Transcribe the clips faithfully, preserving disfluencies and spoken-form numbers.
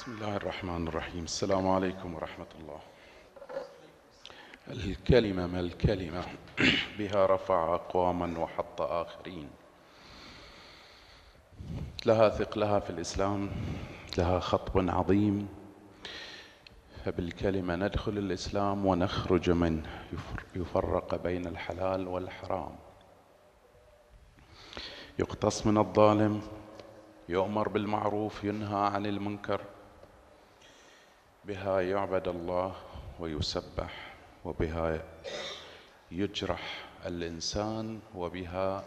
بسم الله الرحمن الرحيم. السلام عليكم ورحمة الله. الكلمة ما الكلمة بها رفع أقواما وحط آخرين، لها ثقلها في الإسلام، لها خطب عظيم. فبالكلمة ندخل الإسلام ونخرج منه، يفرق بين الحلال والحرام، يقتص من الظالم، يؤمر بالمعروف، ينهى عن المنكر. بها يعبد الله ويسبح، وبها يجرح الإنسان، وبها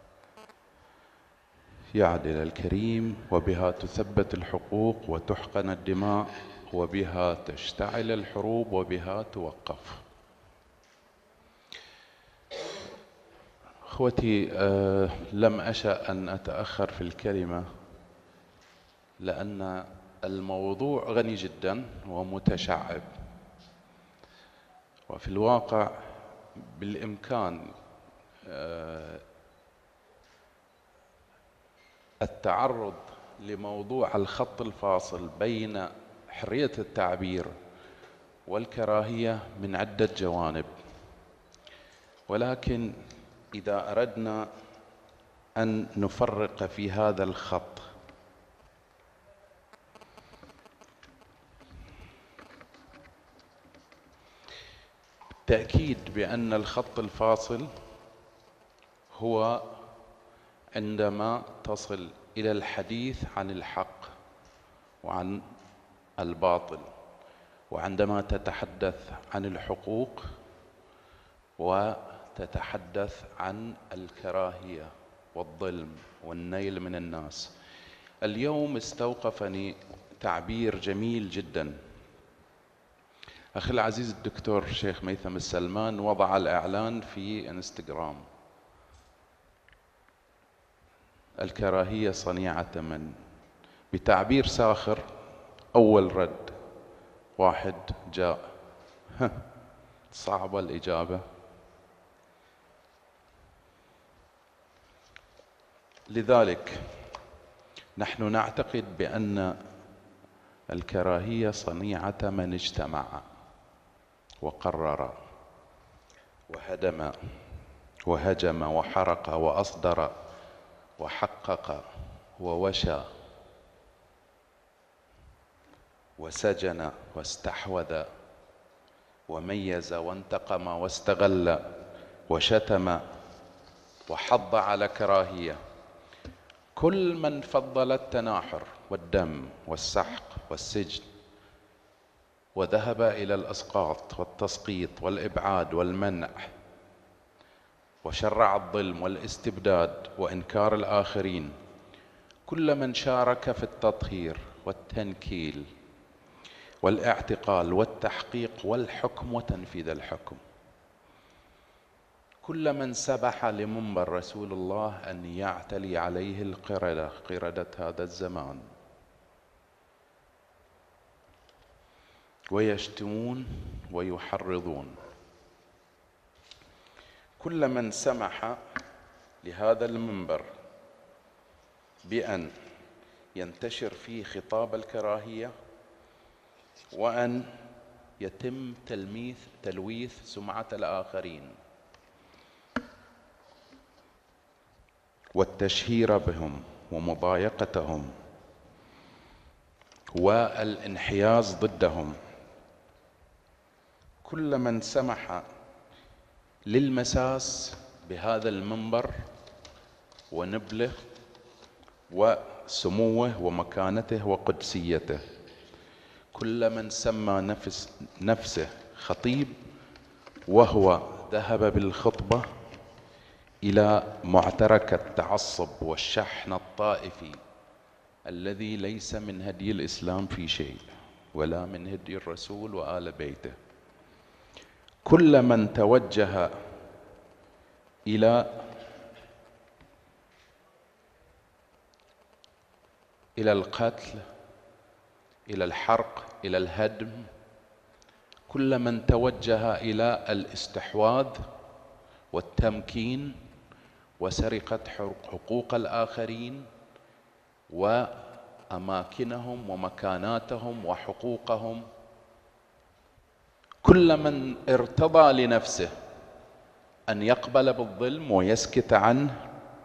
يعدل الكريم، وبها تثبت الحقوق وتحقن الدماء، وبها تشتعل الحروب، وبها توقف. اخوتي، آه لم أشأ أن أتأخر في الكلمة، لأن الموضوع غني جدا ومتشعب، وفي الواقع بالإمكان آه التعرض لموضوع الخط الفاصل بين حرية التعبير والكراهية من عدة جوانب. ولكن إذا أردنا أن نفرق في هذا الخط، تأكيد بأن الخط الفاصل هو عندما تصل إلى الحديث عن الحق وعن الباطل، وعندما تتحدث عن الحقوق وتتحدث عن الكراهية والظلم والنيل من الناس. اليوم استوقفني تعبير جميل جدا. أخي العزيز الدكتور شيخ ميثم السلمان وضع الإعلان في انستغرام: الكراهية صنيعة من، بتعبير ساخر. أول رد واحد جاء: صعبة الإجابة. لذلك نحن نعتقد بأن الكراهية صنيعة من اجتمع وقرر وهدم وهجم وحرق وأصدر وحقق ووشى وسجن واستحوذ وميز وانتقم واستغل وشتم وحض على كراهية. كل من فضل التناحر والدم والسحق والسجن وذهب إلى الإسقاط والتسقيط والإبعاد والمنع، وشرع الظلم والاستبداد وإنكار الآخرين، كل من شارك في التطهير والتنكيل والاعتقال والتحقيق والحكم وتنفيذ الحكم، كل من سبح لمنبر رسول الله أن يعتلي عليه القردة، قردة هذا الزمان، ويشتمون ويحرضون، كل من سمح لهذا المنبر بأن ينتشر فيه خطاب الكراهية، وأن يتم تلميث تلويث سمعة الآخرين والتشهير بهم ومضايقتهم والانحياز ضدهم، كل من سمح للمساس بهذا المنبر ونبله وسموه ومكانته وقدسيته، كل من سمى نفس نفسه خطيب وهو ذهب بالخطبة إلى معترك التعصب والشحن الطائفي الذي ليس من هدي الإسلام في شيء، ولا من هدي الرسول وآل بيته، كل من توجه إلى إلى القتل، إلى الحرق، إلى الهدم، كل من توجه إلى الاستحواذ والتمكين وسرقة حقوق الآخرين أماكنهم ومكاناتهم وحقوقهم. كل من ارتضى لنفسه أن يقبل بالظلم ويسكت عنه،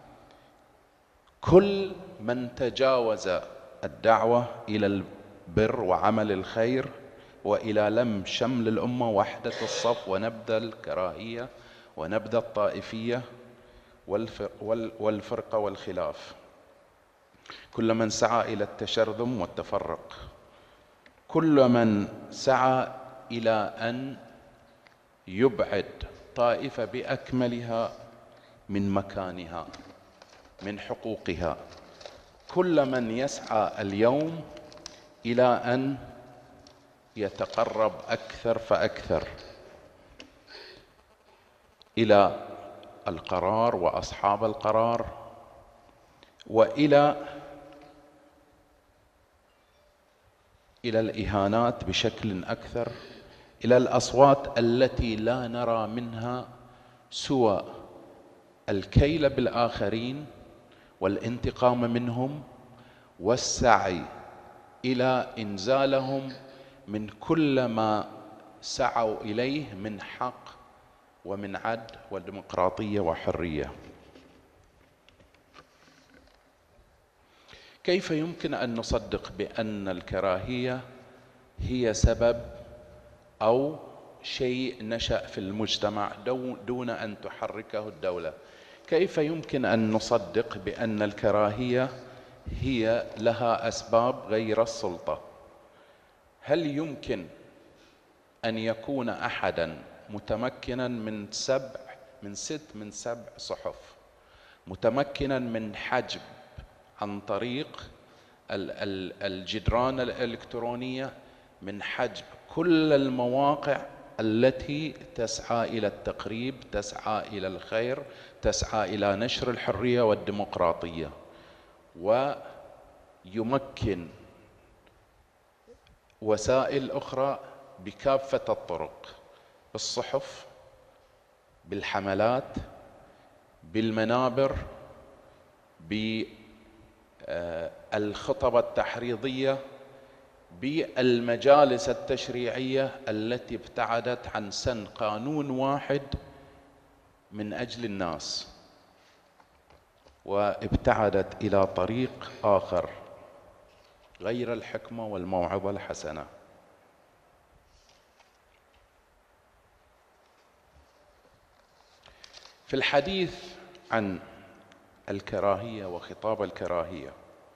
كل من تجاوز الدعوة إلى البر وعمل الخير وإلى لم شمل الأمة وحدة الصف ونبذ الكراهية ونبذ الطائفية والفرقة والخلاف، كل من سعى إلى التشرذم والتفرق، كل من سعى إلى أن يبعد طائفة بأكملها من مكانها من حقوقها، كل من يسعى اليوم إلى أن يتقرب أكثر فأكثر إلى القرار وأصحاب القرار، وإلى إلى الإهانات بشكل أكثر، إلى الأصوات التي لا نرى منها سوى الكيل بالآخرين والانتقام منهم والسعي إلى إنزالهم من كل ما سعوا إليه من حق ومن عدل وديمقراطية وحرية. كيف يمكن أن نصدق بأن الكراهية هي سبب أو شيء نشأ في المجتمع دون أن تحركه الدولة؟ كيف يمكن أن نصدق بأن الكراهية هي لها أسباب غير السلطة؟ هل يمكن أن يكون أحدا متمكنا من سبع من ست من سبع صحف، متمكنا من حجب عن طريق الجدران الإلكترونية، من حجب كل المواقع التي تسعى إلى التقريب، تسعى إلى الخير، تسعى إلى نشر الحرية والديمقراطية، ويمكن وسائل أخرى بكافة الطرق، بالصحف، بالحملات، بالمنابر، بالخطب التحريضية، بالمجالس التشريعية التي ابتعدت عن سن قانون واحد من أجل الناس وابتعدت إلى طريق آخر غير الحكمة والموعظة الحسنة. في الحديث عن الكراهية وخطاب الكراهية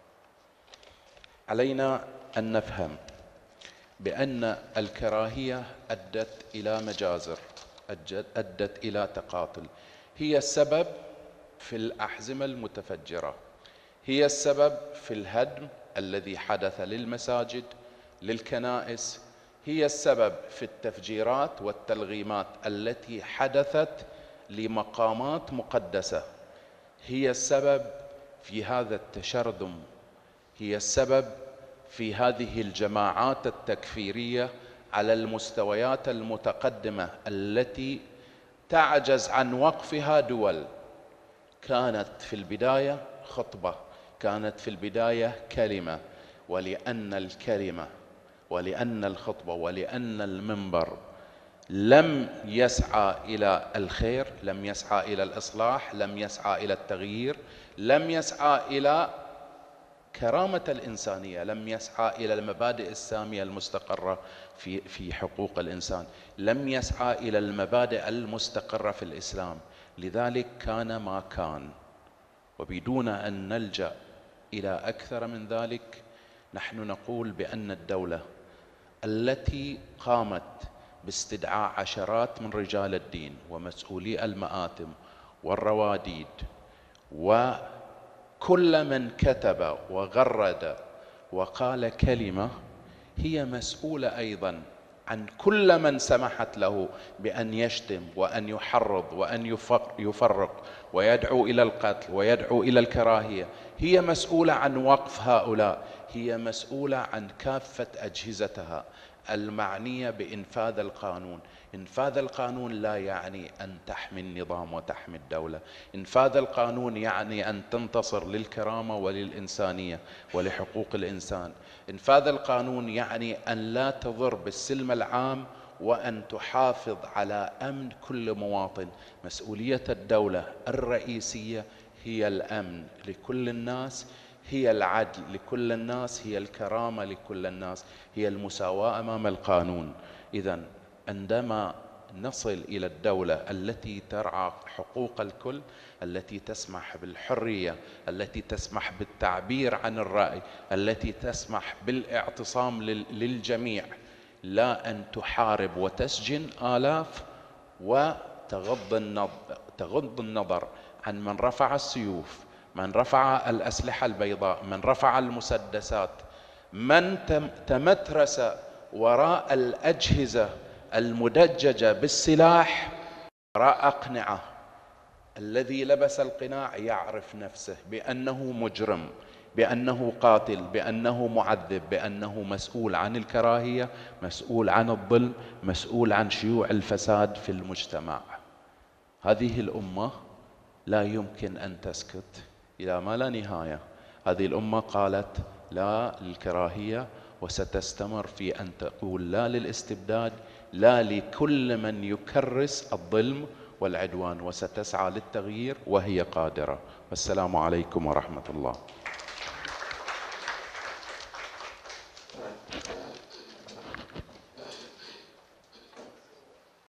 علينا أن نفهم بأن الكراهية أدت إلى مجازر، أدت إلى تقاتل، هي السبب في الأحزمة المتفجرة، هي السبب في الهدم الذي حدث للمساجد، للكنائس، هي السبب في التفجيرات والتلغيمات التي حدثت لمقامات مقدسة، هي السبب في هذا التشرذم، هي السبب في هذه الجماعات التكفيرية على المستويات المتقدمة التي تعجز عن وقفها دول. كانت في البداية خطبة، كانت في البداية كلمة، ولأن الكلمة ولأن الخطبة ولأن المنبر لم يسعى إلى الخير، لم يسعى إلى الإصلاح، لم يسعى إلى التغيير، لم يسعى إلى كرامة الإنسانية، لم يسعى إلى المبادئ السامية المستقرة في في حقوق الإنسان، لم يسعى إلى المبادئ المستقرة في الإسلام، لذلك كان ما كان. وبدون أن نلجأ إلى أكثر من ذلك، نحن نقول بأن الدولة التي قامت باستدعاء عشرات من رجال الدين ومسؤولي المآتم والرواديد وكل من كتب وغرد وقال كلمة، هي مسؤولة أيضا عن كل من سمحت له بأن يشتم وأن يحرض وأن يفرق ويدعو إلى القتل ويدعو إلى الكراهية. هي مسؤولة عن وقف هؤلاء، هي مسؤولة عن كافة أجهزتها المعنية بإنفاذ القانون. إنفاذ القانون لا يعني أن تحمي النظام وتحمي الدولة. إنفاذ القانون يعني أن تنتصر للكرامة وللإنسانية ولحقوق الإنسان. إنفاذ القانون يعني أن لا تضر بالسلم العام وأن تحافظ على أمن كل مواطن. مسؤولية الدولة الرئيسية هي الأمن لكل الناس، هي العدل لكل الناس، هي الكرامة لكل الناس، هي المساواة أمام القانون. إذن عندما نصل إلى الدولة التي ترعى حقوق الكل، التي تسمح بالحرية، التي تسمح بالتعبير عن الرأي، التي تسمح بالاعتصام للجميع، لا أن تحارب وتسجن آلاف وتغض النظر, تغض النظر عن من رفع السيوف، من رفع الأسلحة البيضاء، من رفع المسدسات، من تمترس وراء الأجهزة المدججة بالسلاح وراء أقنعة. الذي لبس القناع يعرف نفسه بأنه مجرم، بأنه قاتل، بأنه معذب، بأنه مسؤول عن الكراهية، مسؤول عن الظلم، مسؤول عن شيوع الفساد في المجتمع. هذه الأمة لا يمكن أن تسكت إلى ما لا نهاية. هذه الأمة قالت لا للكراهية، وستستمر في أن تقول لا للاستبداد، لا لكل من يكرس الظلم والعدوان، وستسعى للتغيير وهي قادرة. والسلام عليكم ورحمة الله.